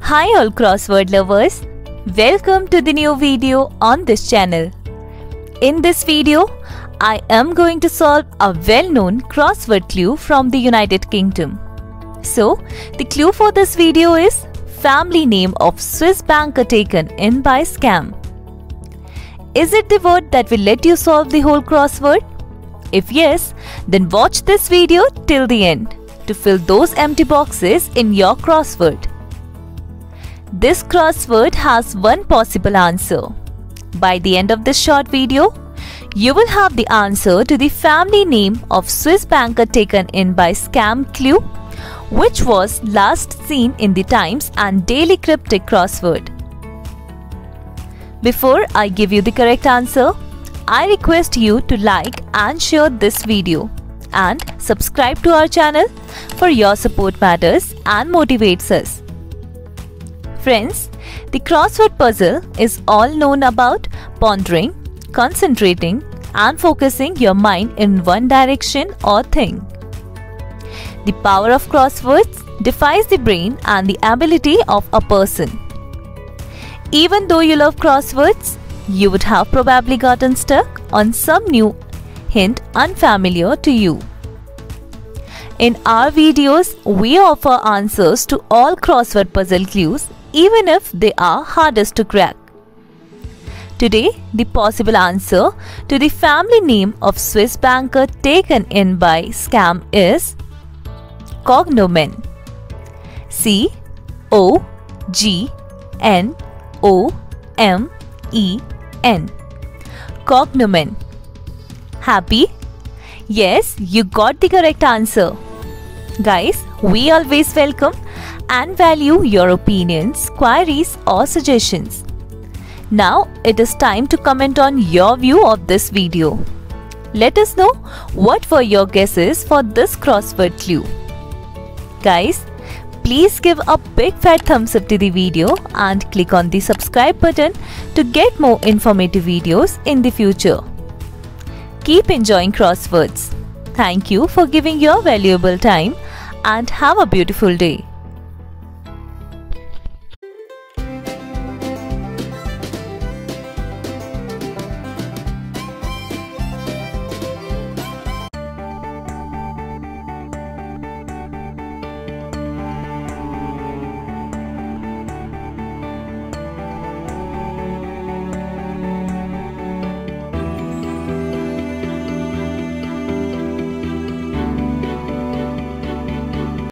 Hi all crossword lovers, welcome to the new video on this channel. In this video, I am going to solve a well-known crossword clue from the United Kingdom. So, the clue for this video is family name of Swiss banker taken in by scam. Is it the word that will let you solve the whole crossword? If yes, then watch this video till the end to fill those empty boxes in your crossword. This crossword has one possible answer. By the end of this short video, you will have the answer to the family name of Swiss banker taken in by scam clue, which was last seen in the Times and Daily Cryptic crossword. Before I give you the correct answer, I request you to like and share this video and subscribe to our channel, for your support matters and motivates us. Friends, the crossword puzzle is all known about pondering, concentrating and focusing your mind in one direction or thing. The power of crosswords defies the brain and the ability of a person. Even though you love crosswords, you would have probably gotten stuck on some new hint unfamiliar to you. In our videos, we offer answers to all crossword puzzle clues, even if they are hardest to crack. Today, the possible answer to the family name of Swiss banker taken in by scam is cognomen. C-O-G-N-O-M-E-N. Cognomen. Happy? Yes, you got the correct answer. Guys, we always welcome and value your opinions, queries or suggestions. Now it is time to comment on your view of this video. Let us know what were your guesses for this crossword clue. Guys, please give a big fat thumbs up to the video and click on the subscribe button to get more informative videos in the future. Keep enjoying crosswords. Thank you for giving your valuable time and have a beautiful day.